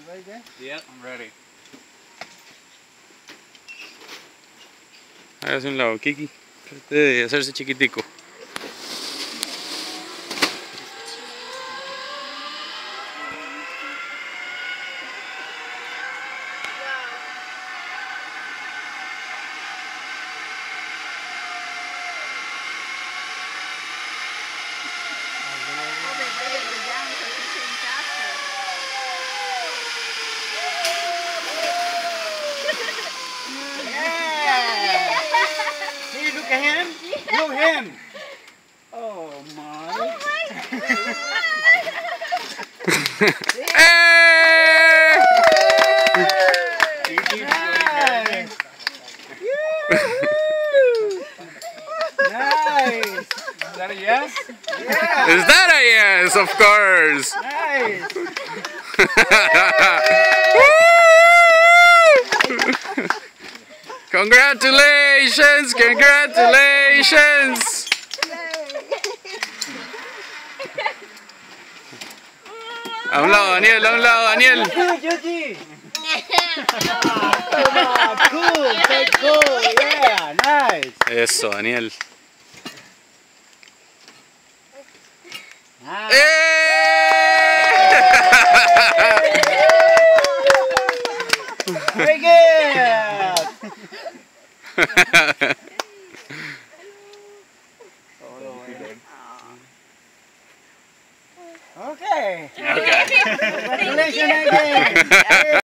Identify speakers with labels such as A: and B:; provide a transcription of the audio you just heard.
A: ready there?
B: Yep, I'm ready.
C: Hágase un lado, Kiki. Trate de hacerse chiquitico.
A: See, look at him. Look at him. Oh my.
C: Hey!
A: Nice. Nice.
B: Is that a yes?
A: Yeah.
C: Is that a yes? Of course.
A: Nice.
C: Woo! Congratulations! Congratulations! A un lado, Daniel, a un lado, Daniel.
A: Good, Yuji. Cool, so cool. Yeah, nice.
C: Eso, Daniel.
A: Nice.
C: ¡Eh!
A: Very good.